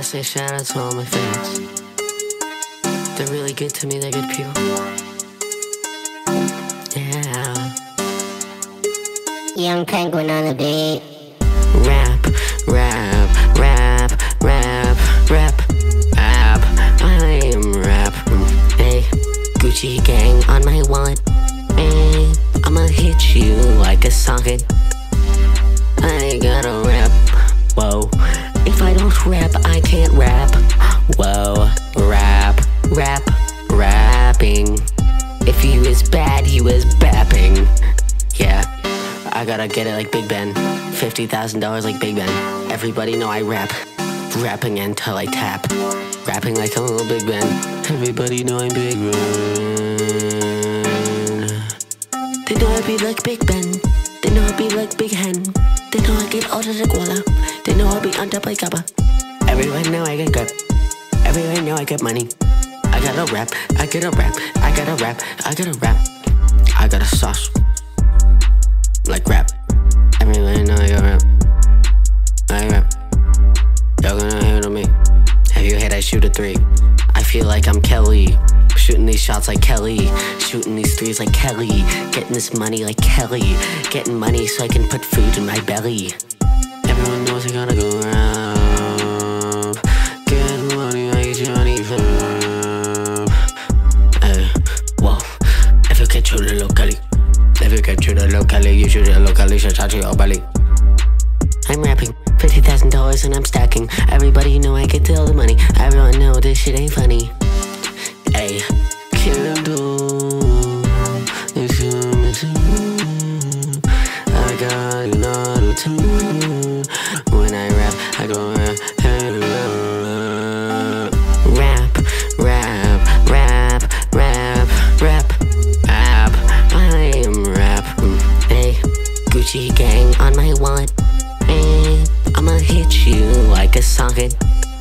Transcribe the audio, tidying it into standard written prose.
wanna say shout out to all my fans. They're really good to me, they're good people. Yeah. Young Penguin on the beat. Rap, rap, rap, rap, rap, rap. I am rap. Hey, Gucci gang on my wallet. Hey, I'ma hit you like a socket. I gotta rap. Whoa. If I don't rap, I can't rap. Whoa. Rap, rap, rapping. If he was bad, he was bapping. Yeah. I gotta get it like Big Ben. $50,000 like Big Ben. Everybody know I rap. Rapping until I tap. Rapping like I'm a little Big Ben. Everybody know I'm Big Ben. They know I be like Big Ben. They know I be like Big Hen. They know I get out of the guala. They know I be on top like Gabba. Everyone know I get grip. Everyone know I get money. I gotta rap. I gotta rap. I gotta rap. I gotta rap. I got a sauce. Like rap. Everybody know I got rap. I rap. Y'all gonna handle me. Have you hit? I shoot a 3. I feel like I'm Kelly. Shooting these shots like Kelly. Shooting these 3s like Kelly. Getting this money like Kelly. Getting money so I can put food in my belly. Everyone knows I gotta go rap. Get money like Johnny Fam. Whoa. If you get to the locally. If you get to the locally, you should the locally, should touch your belly. I'm rapping, $50,000 and I'm stacking. Everybody know I get all the money. Everyone know this shit ain't funny. Ay, Kindle, it's I got another tune. When I rap, I go rap. Rap, rap, rap, rap, rap, rap. I am rap. Hey, Gucci gang on my wallet. Hey, I'ma hit you like a socket.